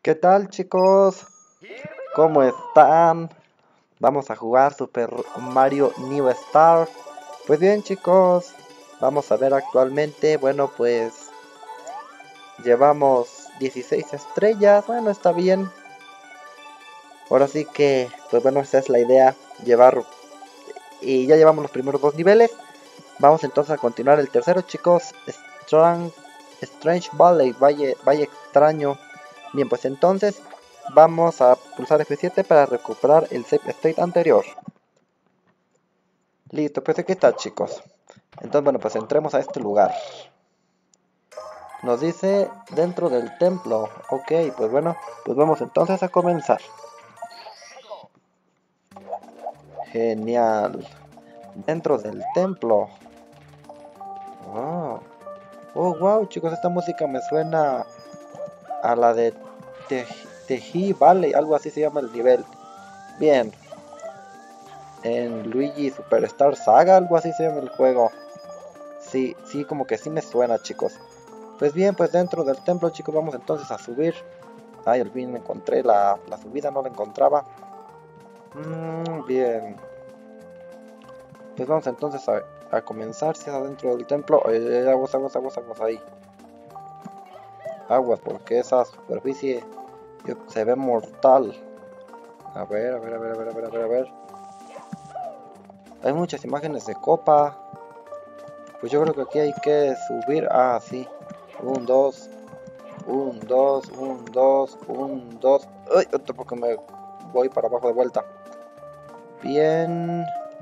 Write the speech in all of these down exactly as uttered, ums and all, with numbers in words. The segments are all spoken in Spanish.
¿Qué tal, chicos? ¿Cómo están? Vamos a jugar Super Mario New Star. Pues bien, chicos, vamos a ver actualmente. Bueno, pues llevamos dieciséis estrellas. Bueno, está bien. Ahora sí que, pues bueno, esa es la idea, llevar. Y ya llevamos los primeros dos niveles. Vamos entonces a continuar el tercero, chicos. Strang, Strange Valley, Valle, Valle Extraño. Bien, pues entonces vamos a pulsar F siete para recuperar el save state anterior. Listo, pues aquí está, chicos. Entonces, bueno, pues entremos a este lugar. Nos dice dentro del templo. Ok, pues bueno, pues vamos entonces a comenzar. Genial. Dentro del templo. Oh, oh wow, chicos, esta música me suena a la de Teji Valley, algo así se llama el nivel. Bien. En Luigi Superstar Saga, algo así se llama el juego. Sí, sí, como que sí me suena, chicos. Pues bien, pues dentro del templo, chicos, vamos entonces a subir. Ay, al fin encontré la, la subida, no la encontraba. Mm, bien. Pues vamos entonces a, a comenzar, si es adentro del templo. Eh, aguas, aguas, aguas, aguas ahí. Aguas, porque esa superficie se ve mortal. A ver, a ver, a ver, a ver, a ver, a ver, a ver. Hay muchas imágenes de copa. Pues yo creo que aquí hay que subir. Ah, sí. Un, dos. Un, dos, un, dos, un, dos. Uy, porque me voy para abajo de vuelta. Bien.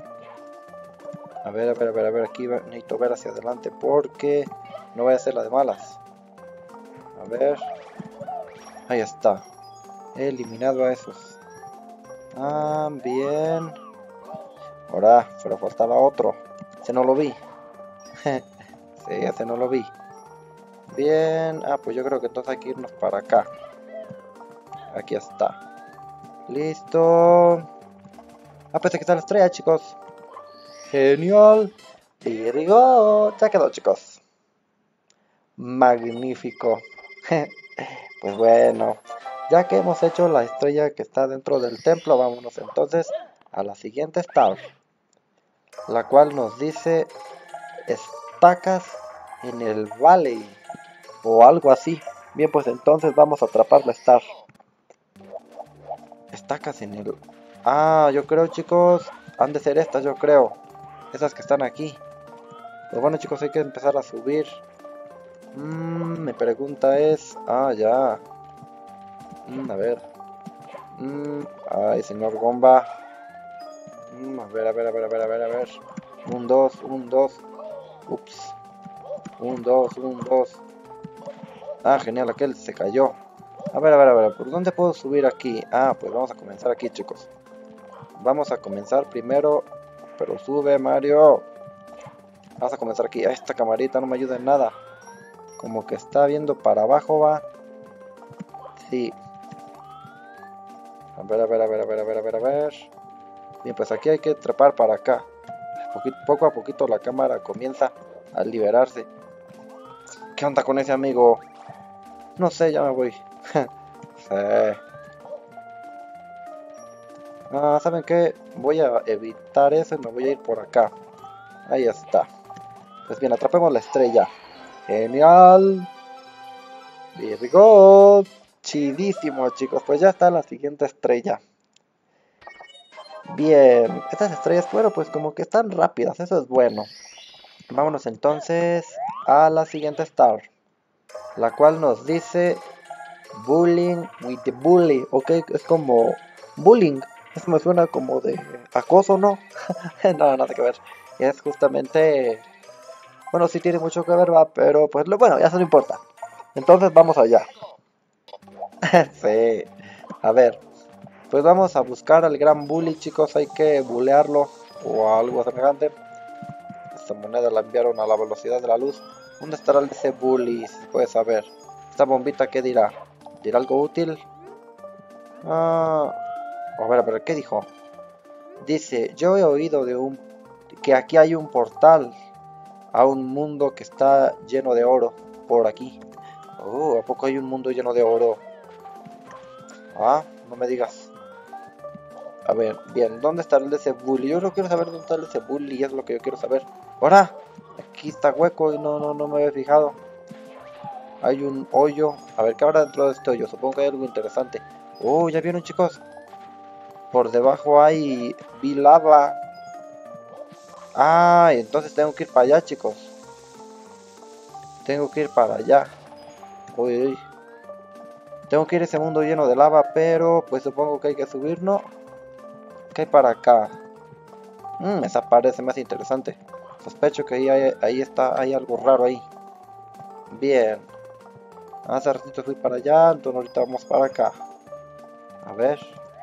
A ver, a ver, a ver, a ver. Aquí necesito ver hacia adelante porque no voy a hacer la de malas. A ver. Ahí está. He eliminado a esos. Ah, bien. Ahora, pero faltaba otro. Ese no lo vi. Sí, ese no lo vi. Bien. Ah, pues yo creo que entonces hay que irnos para acá. Aquí está. Listo. Ah, pues aquí está la estrella, chicos. Genial. Virgo. Ya quedó, chicos. Magnífico. Pues bueno. Ya que hemos hecho la estrella que está dentro del templo, vámonos entonces a la siguiente star. La cual nos dice estacas en el valley. O algo así. Bien, pues entonces vamos a atrapar la star. Estacas en el... Ah, yo creo, chicos, han de ser estas, yo creo. Esas que están aquí. Pues bueno, chicos, hay que empezar a subir. Mm, mi pregunta es... Ah, ya. Mm, a ver. Mm, ay, señor Gomba. Mm, a ver, a ver, a ver, a ver, a ver, a ver. Un, dos, un, dos. Ups. Un, dos, un, dos. Ah, genial, aquel se cayó. A ver, a ver, a ver, ¿por dónde puedo subir aquí? Ah, pues vamos a comenzar aquí, chicos. Vamos a comenzar primero. Pero sube, Mario. Vamos a comenzar aquí. Ah, esta camarita no me ayuda en nada. Como que está viendo para abajo, va. Sí. A ver, a ver, a ver, a ver, a ver, a ver, a ver. Bien, pues aquí hay que trepar para acá. Poquito, poco a poquito la cámara comienza a liberarse. ¿Qué onda con ese amigo? No sé, ya me voy. Sí. Ah, ¿saben qué? Voy a evitar eso y me voy a ir por acá. Ahí está. Pues bien, atrapemos la estrella. Genial. Very good. Chidísimo, chicos. Pues ya está la siguiente estrella. Bien. Estas estrellas, bueno, pues como que están rápidas. Eso es bueno. Vámonos entonces a la siguiente star. La cual nos dice... Bullying with the bully. Ok, es como... Bullying. Eso me suena como de acoso, ¿no? No, nada que ver. Es justamente... Bueno, sí tiene mucho que ver, va, pero pues lo bueno, ya se no importa. Entonces vamos allá. Sí. A ver. Pues vamos a buscar al gran bully, chicos. Hay que bulearlo o algo semejante. Esta moneda la enviaron a la velocidad de la luz. ¿Dónde estará ese bully? Si se puede saber. Esta bombita, ¿qué dirá? ¿Dirá algo útil? Ah... A ver, a ver, ¿qué dijo? Dice, yo he oído de un... que aquí hay un portal a un mundo que está lleno de oro por aquí. Oh, ¿a poco hay un mundo lleno de oro? Ah, no me digas. A ver, bien, ¿dónde está el de ese bully? Yo no quiero saber dónde está el de ese bully, es lo que yo quiero saber. ¡Ahora! Aquí está hueco y no, no, no me había fijado. Hay un hoyo. A ver, ¿qué habrá dentro de este hoyo? Supongo que hay algo interesante. Oh, ya vieron, chicos. Por debajo hay... vi lava. Ah, entonces tengo que ir para allá, chicos. Tengo que ir para allá. Uy, uy. Tengo que ir a ese mundo lleno de lava, pero pues supongo que hay que subir, ¿no? ¿Qué hay para acá? Mmm, esa parece más interesante. Sospecho que ahí, hay, ahí está, hay algo raro ahí. Bien. Hace ratito fui para allá, entonces ahorita vamos para acá. A ver.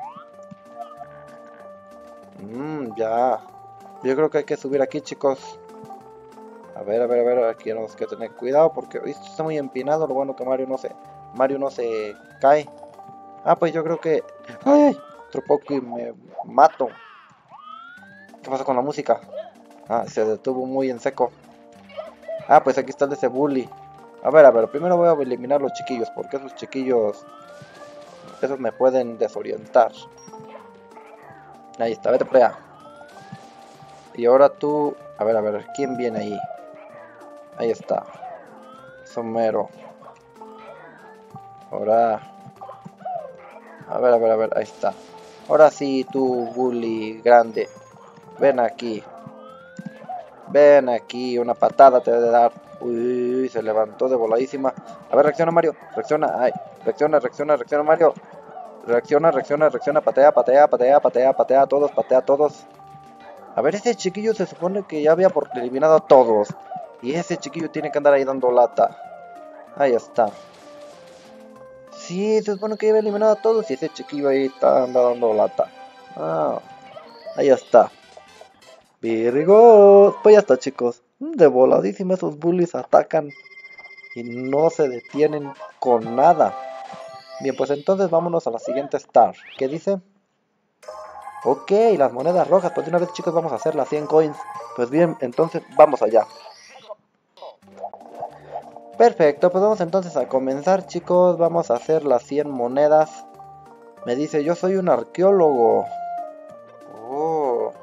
Mmm, ya. Yo creo que hay que subir aquí, chicos. A ver, a ver, a ver, aquí tenemos que tener cuidado porque esto está muy empinado. Lo bueno que Mario no se, Mario no se cae. Ah, pues yo creo que... ¡Ay, ay! Otro poco y me mato. ¿Qué pasa con la música? Ah, se detuvo muy en seco. Ah, pues aquí está el de ese bully. A ver, a ver, primero voy a eliminar los chiquillos, porque esos chiquillos... esos me pueden desorientar. Ahí está, vete por allá. Y ahora tú... A ver, a ver, ¿quién viene ahí? Ahí está. Somero. Ahora... A ver, a ver, a ver, ahí está. Ahora sí, tú, bully grande. Ven aquí. Ven aquí, una patada te debe dar. Uy, se levantó de voladísima. A ver, reacciona Mario. Reacciona, ay. Reacciona, reacciona, reacciona Mario. Reacciona, reacciona, reacciona. Patea, patea, patea, patea, patea a todos, patea a todos. A ver, ese chiquillo se supone que ya había por eliminado a todos. Y ese chiquillo tiene que andar ahí dando lata. Ahí está. Sí, se supone que ya había eliminado a todos. Y ese chiquillo ahí está andando dando lata. Ah, ahí está. Virgo. Pues ya está, chicos. De voladísima esos bullies atacan. Y no se detienen con nada. Bien, pues entonces vámonos a la siguiente star. ¿Qué dice? Ok, las monedas rojas. Pues de una vez, chicos, vamos a hacer las cien coins. Pues bien, entonces vamos allá. Perfecto, pues vamos entonces a comenzar, chicos. Vamos a hacer las cien monedas. Me dice, yo soy un arqueólogo. Oh.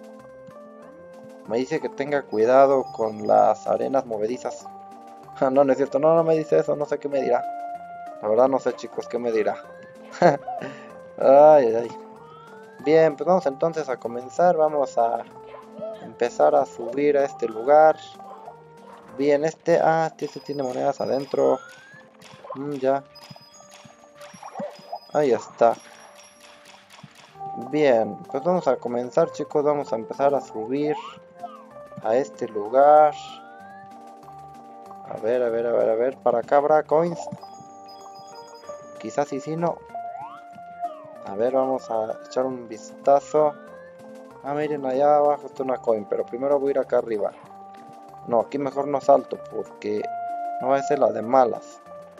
Me dice que tenga cuidado con las arenas movedizas. No, no es cierto, no, no me dice eso, no sé qué me dirá. La verdad no sé, chicos, qué me dirá. Ay, ay. Bien, pues vamos entonces a comenzar. Vamos a empezar a subir a este lugar. Bien, este... Ah, este tiene monedas adentro. Mm, ya. Ahí está. Bien, pues vamos a comenzar, chicos. Vamos a empezar a subir a este lugar. A ver, a ver, a ver, a ver. Para acá habrá coins. Quizás sí, sí, no. A ver, vamos a echar un vistazo. Ah, miren, allá abajo está una coin. Pero primero voy a ir acá arriba. No, aquí mejor no salto porque no va a ser la de malas.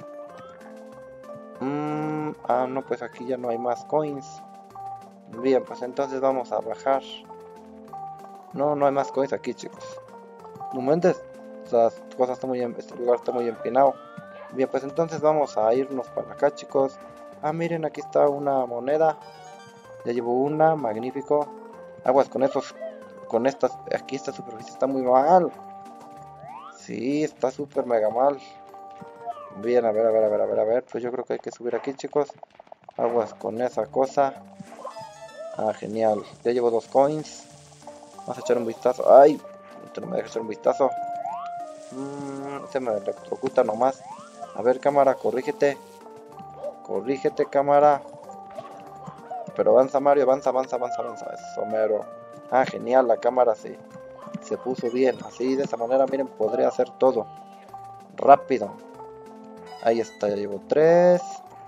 Mm, ah, no, pues aquí ya no hay más coins. Bien, pues entonces vamos a bajar. No, no hay más coins aquí, chicos. No momento, estas cosas están muy, este lugar está muy empinado. Bien, pues entonces vamos a irnos para acá, chicos. Ah, miren, aquí está una moneda. Ya llevo una, magnífico. Aguas con estos, con estas, aquí esta superficie está muy mal. Sí, está súper mega mal. Bien, a ver, a ver, a ver, a ver, a ver. Pues yo creo que hay que subir aquí, chicos. Aguas con esa cosa. Ah, genial. Ya llevo dos coins. Vamos a echar un vistazo. ¡Ay! No me deja echar un vistazo. Mm, se me electrocuta nomás. A ver, cámara, corrígete. Corrígete, cámara. Pero avanza, Mario. Avanza, avanza, avanza, avanza. Eso mero. Ah, genial. La cámara se, se puso bien. Así, de esa manera, miren, podría hacer todo. Rápido. Ahí está, ya llevo tres.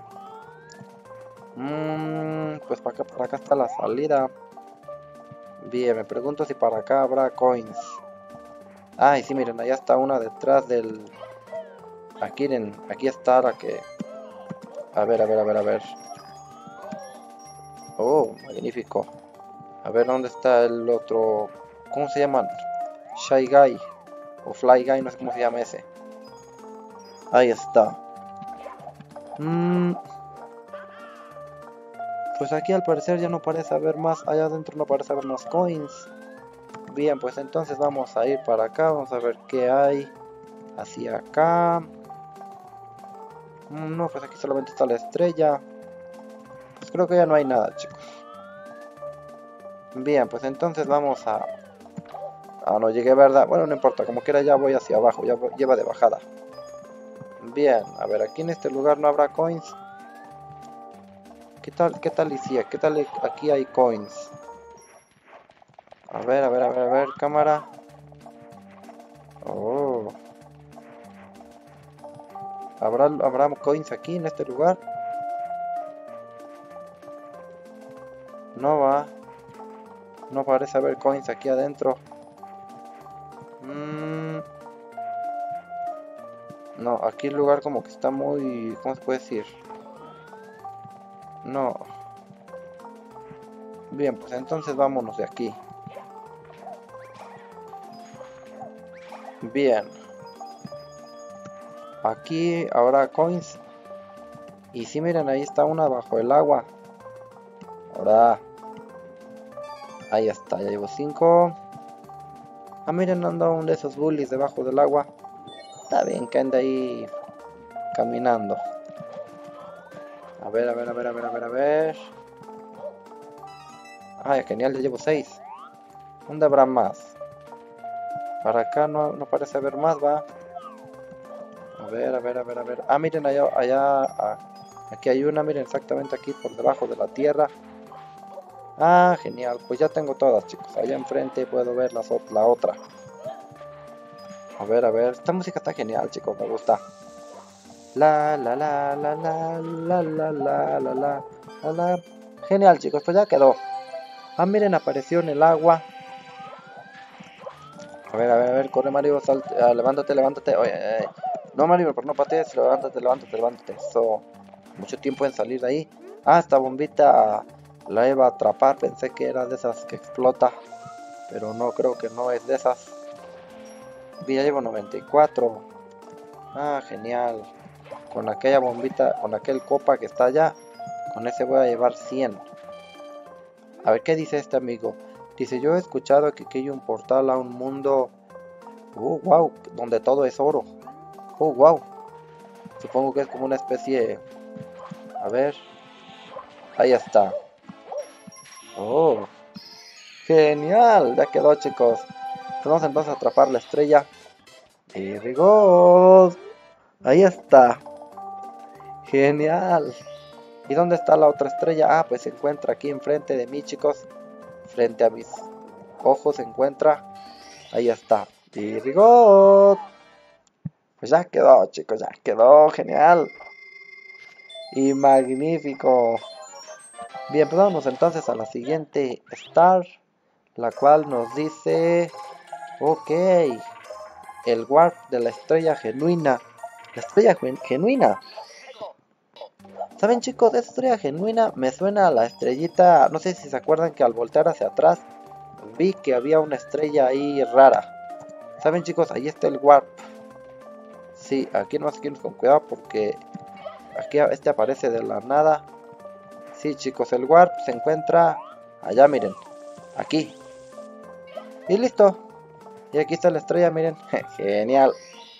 Mm, pues para acá, para acá está la salida. Bien, me pregunto si para acá habrá coins. Ay, sí, miren, allá está una detrás del... Aquí, miren, aquí está la que... A ver, a ver, a ver, a ver. Oh, magnífico. A ver, ¿dónde está el otro? ¿Cómo se llaman? Shy Guy. O Fly Guy, no sé cómo se llama ese. Ahí está. Mm. Pues aquí al parecer ya no parece haber más, allá adentro no parece haber más coins. Bien, pues entonces vamos a ir para acá, vamos a ver qué hay hacia acá. No, pues aquí solamente está la estrella. Pues creo que ya no hay nada, chicos. Bien, pues entonces vamos a... Ah, no llegué, ¿verdad? Bueno, no importa, como quiera ya voy hacia abajo, ya voy... lleva de bajada. Bien, a ver, aquí en este lugar no habrá coins. ¿Qué tal, qué tal y si, qué tal aquí hay coins? A ver, a ver, a ver, a ver, cámara. Oh. ¿Habrá, habrá coins aquí en este lugar? No va. No parece haber coins aquí adentro. Mm. No, aquí el lugar como que está muy... ¿Cómo se puede decir? No. Bien, pues entonces vámonos de aquí. Bien. Aquí habrá coins. Y sí, miren, ahí está una bajo el agua. Ahora. Ahí está, ya llevo cinco. Ah, miren, anda uno de esos bullies debajo del agua. Está bien que ande ahí caminando. A ver, a ver, a ver, a ver, a ver, a ver. Ay, genial, ya llevo seis. ¿Dónde habrá más? Para acá no, no parece haber más, va. A ver, a ver, a ver, a ver. Ah, miren, allá, allá, ah, aquí hay una, miren, exactamente aquí por debajo de la tierra. Ah, genial, pues ya tengo todas, chicos. Allá enfrente puedo ver la, la otra. A ver, a ver, esta música está genial, chicos, me gusta. La, la, la, la, la, la, la, la, la, la, la, la. Genial, chicos, pues ya quedó. Ah, miren, apareció en el agua. A ver, a ver, a ver, corre Mario, salte, ah, levántate, levántate. Oye, eh, no Mario, pero no patees, levántate, levántate, levántate. Eso, mucho tiempo en salir de ahí. Ah, esta bombita la iba a atrapar, pensé que era de esas que explota. Pero no, creo que no es de esas. Ya llevo noventa y cuatro. Ah, genial. Con aquella bombita, con aquel copa que está allá, con ese voy a llevar cien. A ver, ¿qué dice este amigo? Dice, yo he escuchado que aquí hay un portal a un mundo... Uh, wow, donde todo es oro. Oh, wow. Supongo que es como una especie... A ver. Ahí está. Oh. Genial. Ya quedó, chicos. Vamos entonces a atrapar la estrella. Y rigor. Ahí está. Genial. ¿Y dónde está la otra estrella? Ah, pues se encuentra aquí enfrente de mí, chicos. Frente a mis ojos se encuentra. Ahí está. Y rigor. Pues ya quedó, chicos, ya quedó, genial. Y magnífico. Bien, pues vamos entonces a la siguiente star, la cual nos dice... Ok. El warp de la estrella genuina. La estrella genuina. ¿Saben, chicos? Esta estrella genuina me suena a la estrellita... No sé si se acuerdan que al voltear hacia atrás vi que había una estrella ahí rara. ¿Saben, chicos? Ahí está el warp. Sí, aquí no hay que irnos con cuidado porque aquí este aparece de la nada. Sí, chicos, el warp se encuentra allá, miren. Aquí. Y listo. Y aquí está la estrella, miren. Genial.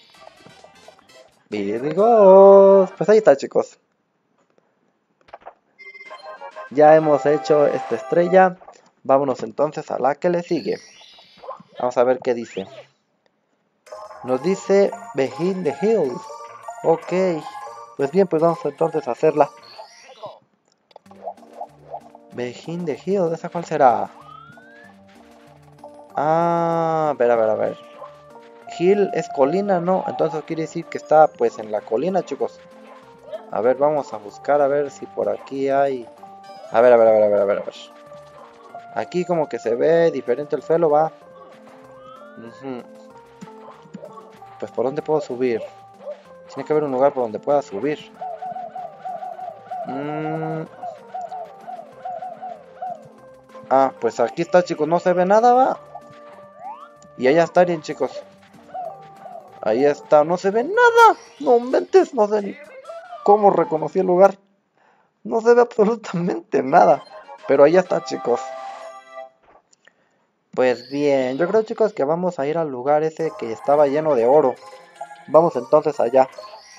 Virgos. Pues ahí está, chicos. Ya hemos hecho esta estrella. Vámonos entonces a la que le sigue. Vamos a ver qué dice. Nos dice Behind the Hills. Ok. Pues bien, pues vamos entonces a hacerla. Behind the Hills, ¿esa cuál será? Ah, a ver, a ver, a ver. Hill es colina, ¿no? Entonces quiere decir que está pues en la colina, chicos. A ver, vamos a buscar a ver si por aquí hay... A ver, a ver, a ver, a ver, a ver, a ver. Aquí como que se ve diferente el suelo, va. Uh-huh. Pues por dónde puedo subir. Tiene que haber un lugar por donde pueda subir. Mm. Ah, pues aquí está, chicos, no se ve nada, va. Y allá está bien, chicos. Ahí está, no se ve nada. No inventes, no sé ni cómo reconocí el lugar. No se ve absolutamente nada. Pero ahí está, chicos. Pues bien, yo creo, chicos, que vamos a ir al lugar ese que estaba lleno de oro. Vamos entonces allá.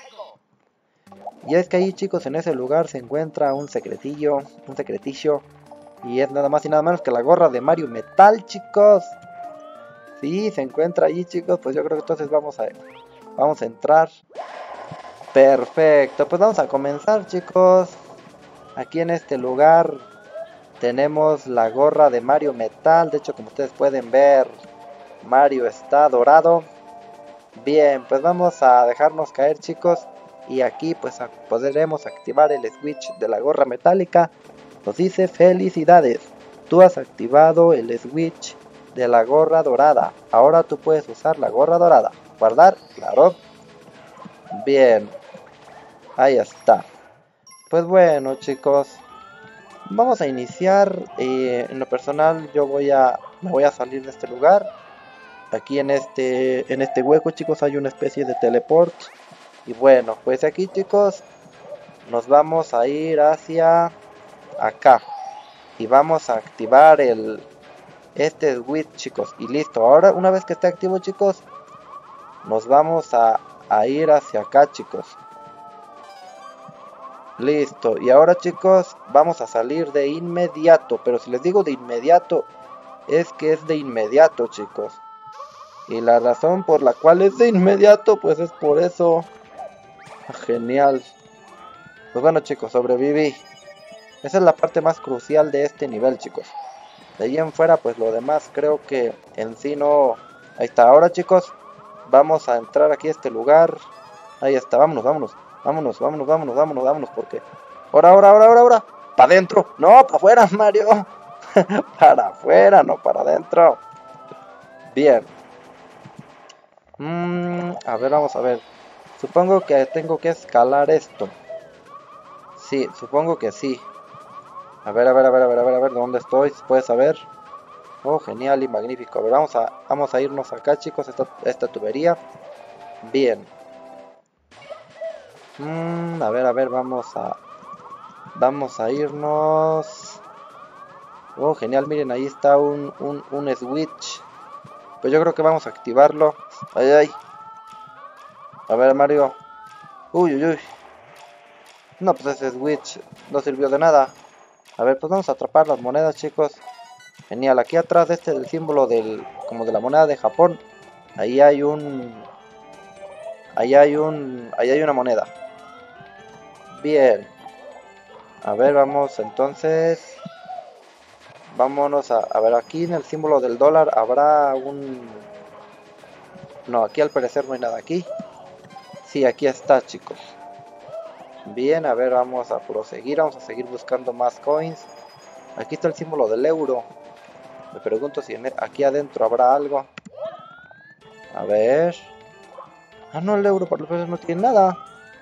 Y es que ahí, chicos, en ese lugar se encuentra un secretillo, un secretillo. Y es nada más y nada menos que la gorra de Mario Metal, chicos. Sí, se encuentra ahí, chicos. Pues yo creo que entonces vamos a, vamos a entrar. Perfecto, pues vamos a comenzar, chicos. Aquí en este lugar tenemos la gorra de Mario Metal. De hecho, como ustedes pueden ver, Mario está dorado. Bien, pues vamos a dejarnos caer, chicos. Y aquí pues podremos activar el switch de la gorra metálica. Nos dice: felicidades, tú has activado el switch de la gorra dorada. Ahora tú puedes usar la gorra dorada. ¿Guardar? Claro. Bien, ahí está. Pues bueno, chicos, vamos a iniciar. Eh, en lo personal yo voy a, me voy a salir de este lugar. Aquí en este, en este hueco, chicos, hay una especie de teleport. Y bueno, pues aquí, chicos, nos vamos a ir hacia acá. Y vamos a activar el este switch, chicos. Y listo. Ahora, una vez que esté activo, chicos, nos vamos a, a ir hacia acá, chicos. Listo. Y ahora, chicos, vamos a salir de inmediato. Pero si les digo de inmediato, es que es de inmediato, chicos. Y la razón por la cual es de inmediato, pues es por eso. Genial. Pues bueno, chicos, sobreviví. Esa es la parte más crucial de este nivel, chicos. De ahí en fuera, pues lo demás creo que en sí no... Ahí está. Ahora, chicos, vamos a entrar aquí a este lugar. Ahí está. Vámonos, vámonos. Vámonos, vámonos, vámonos, vámonos, vámonos. Porque... Ahora, ahora, ahora, ahora, ahora. Para adentro. No, para afuera, Mario. Para afuera, no para adentro. Bien. Mm, a ver, vamos a ver. Supongo que tengo que escalar esto. Sí, supongo que sí. A ver, a ver, a ver, a ver, a ver, a ver, ¿dónde estoy? ¿Puedes saber? Oh, genial y magnífico. A ver, vamos a, vamos a irnos acá, chicos, esta, esta tubería. Bien. Mm, a ver, a ver, vamos a... Vamos a irnos... Oh, genial, miren, ahí está un, un, un switch. Pues yo creo que vamos a activarlo. Ay, ay. A ver, Mario. Uy, uy, uy. No, pues ese switch no sirvió de nada. A ver, pues vamos a atrapar las monedas, chicos. Genial, aquí atrás de este el símbolo del... como de la moneda de Japón. Ahí hay un... Ahí hay un... Ahí hay una moneda. Bien. A ver, vamos entonces. Vámonos a... A ver, aquí en el símbolo del dólar habrá un... No, aquí al parecer no hay nada aquí. Sí, aquí está, chicos. Bien, a ver, vamos a proseguir. Vamos a seguir buscando más coins. Aquí está el símbolo del euro. Me pregunto si en... aquí adentro habrá algo. A ver... Ah, no, el euro por lo menos no tiene nada.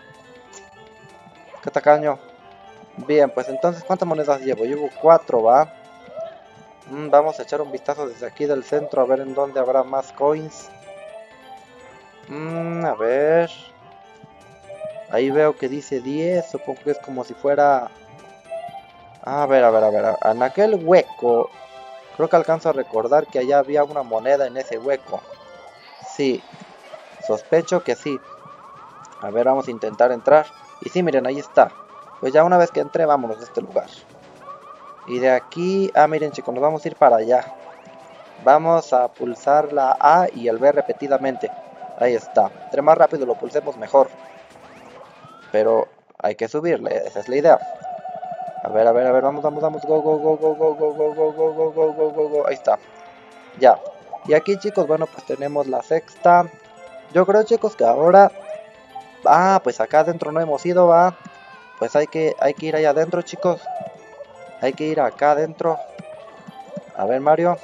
Qué tacaño. Bien, pues entonces, ¿cuántas monedas llevo? Llevo cuatro, ¿va? Mm, vamos a echar un vistazo desde aquí del centro a ver en dónde habrá más coins. Mm, a ver. Ahí veo que dice diez, supongo que es como si fuera... A ver, a ver, a ver. En aquel hueco, creo que alcanzo a recordar que allá había una moneda en ese hueco. Sí, sospecho que sí. A ver, vamos a intentar entrar. Y sí, miren, ahí está. Pues ya una vez que entré, vámonos de este lugar. Y de aquí... Ah, miren, chicos, nos vamos a ir para allá. Vamos a pulsar la A y el B repetidamente. Ahí está. Entre más rápido lo pulsemos, mejor. Pero hay que subirle, esa es la idea. A ver, a ver, a ver, vamos, vamos, vamos. Go, go, go, go, go, go, go, go, go, go, go, go, go, go. Ahí está. Ya. Y aquí, chicos, bueno, pues tenemos la sexta. Yo creo, chicos, que ahora... Ah, pues acá adentro no hemos ido, va. Pues hay que, hay que ir allá adentro, chicos. Hay que ir acá adentro. A ver, Mario.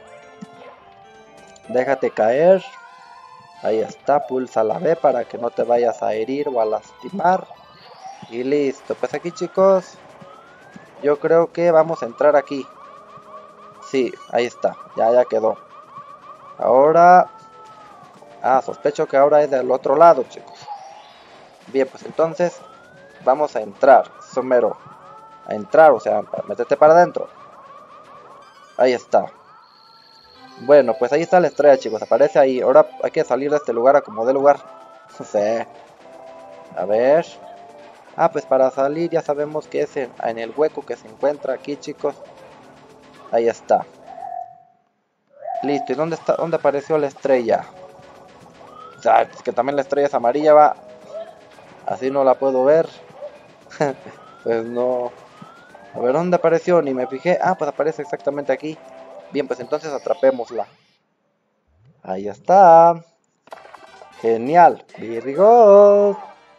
Déjate caer. Ahí está, pulsa la B para que no te vayas a herir o a lastimar. Y listo, pues aquí, chicos, yo creo que vamos a entrar aquí. Sí, ahí está, ya, ya quedó. Ahora... Ah, sospecho que ahora es del otro lado, chicos. Bien, pues entonces vamos a entrar, somero. a entrar, o sea, métete para adentro. Ahí está. Bueno, pues ahí está la estrella, chicos, aparece ahí. Ahora hay que salir de este lugar a como dé lugar. No sé. A ver. Ah, pues para salir ya sabemos que es en, en el hueco que se encuentra aquí, chicos. Ahí está. Listo, ¿y dónde está? ¿Dónde apareció la estrella? O sea, es que también la estrella es amarilla, va. Así no la puedo ver. Pues no. A ver, ¿dónde apareció? Ni me fijé. Ah, pues aparece exactamente aquí. Bien, pues entonces atrapémosla. Ahí está. Genial. Very good.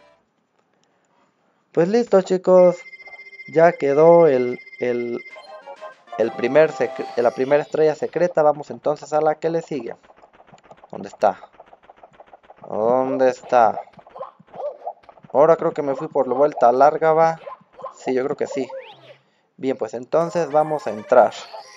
Pues listo, chicos. Ya quedó el, el, el primer la primera estrella secreta. Vamos entonces a la que le sigue. ¿Dónde está? ¿Dónde está? Ahora creo que me fui por la vuelta larga, va. Sí, yo creo que sí. Bien, pues entonces vamos a entrar.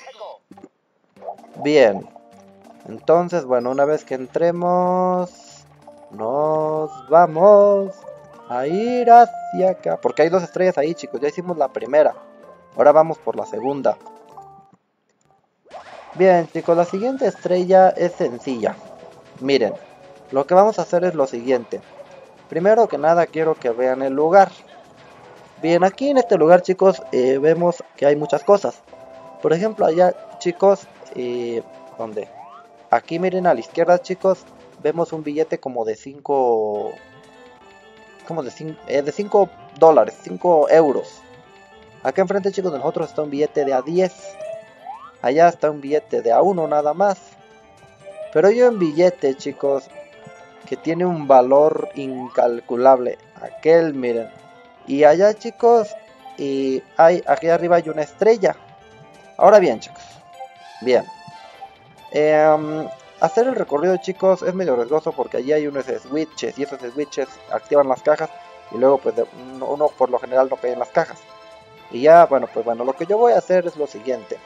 Bien. Entonces, bueno, una vez que entremos, nos vamos a ir hacia acá. Porque hay dos estrellas ahí, chicos. Ya hicimos la primera. Ahora vamos por la segunda. Bien, chicos, la siguiente estrella es sencilla. Miren, lo que vamos a hacer es lo siguiente. Primero que nada quiero que vean el lugar. Bien, aquí en este lugar, chicos, eh, vemos que hay muchas cosas. Por ejemplo, allá, chicos, eh, ¿dónde? Aquí miren a la izquierda, chicos, vemos un billete como de cinco... Como de cinco, eh, de cinco dólares, cinco euros. Acá enfrente, chicos, de nosotros está un billete de a diez. Allá está un billete de a uno nada más. Pero hay un billete, chicos, que tiene un valor incalculable. Aquel, miren. Y allá, chicos, y hay, aquí arriba hay una estrella. Ahora bien, chicos. Bien. Eh, hacer el recorrido, chicos, es medio riesgoso porque allí hay unos switches. Y esos switches activan las cajas. Y luego, pues, de, uno, uno por lo general no cae en las cajas. Y ya, bueno, pues bueno, lo que yo voy a hacer es lo siguiente.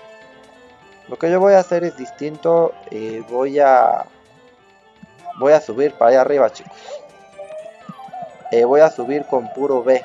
Lo que yo voy a hacer es distinto. Eh, voy a... Voy a subir para allá arriba, chicos. Eh, voy a subir con puro B.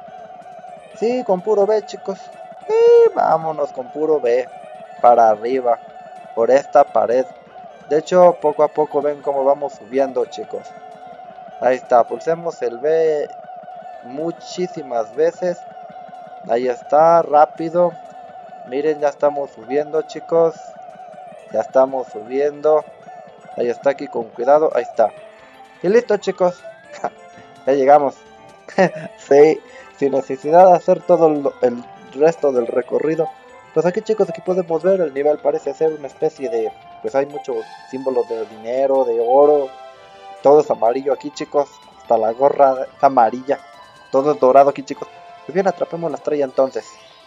Sí, con puro B, chicos. Y vámonos con puro B. Para arriba. Por esta pared. De hecho, poco a poco ven cómo vamos subiendo, chicos. Ahí está. Pulsemos el B muchísimas veces. Ahí está. Rápido. Miren, ya estamos subiendo, chicos. Ya estamos subiendo. Ahí está, aquí con cuidado. Ahí está. Y listo, chicos. Ya llegamos. Sí, sin necesidad de hacer todo el, el resto del recorrido. Pues aquí, chicos, aquí podemos ver el nivel. Parece ser una especie de... Pues hay muchos símbolos de dinero, de oro. Todo es amarillo aquí, chicos. Hasta la gorra está amarilla. Todo es dorado aquí, chicos. Pues bien, atrapemos la estrella entonces.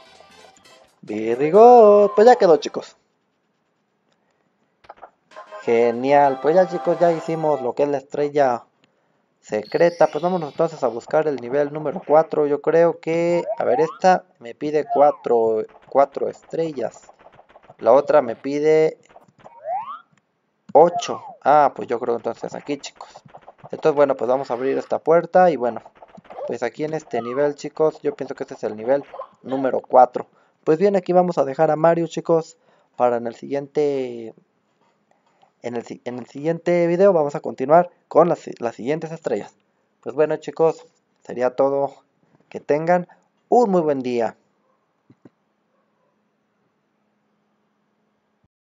Very good. Pues ya quedó, chicos. Genial. Pues ya, chicos, ya hicimos lo que es la estrella secreta. Pues vámonos entonces a buscar el nivel número cuatro. Yo creo que... A ver, esta me pide cuatro estrellas. La otra me pide ocho. Ah, pues yo creo entonces aquí, chicos. Entonces, bueno, pues vamos a abrir esta puerta. Y bueno, pues aquí en este nivel, chicos, yo pienso que este es el nivel número cuatro. Pues bien, aquí vamos a dejar a Mario, chicos, para en el siguiente... En el, en el siguiente video vamos a continuar con las, las siguientes estrellas. Pues bueno, chicos, sería todo. Que tengan un muy buen día.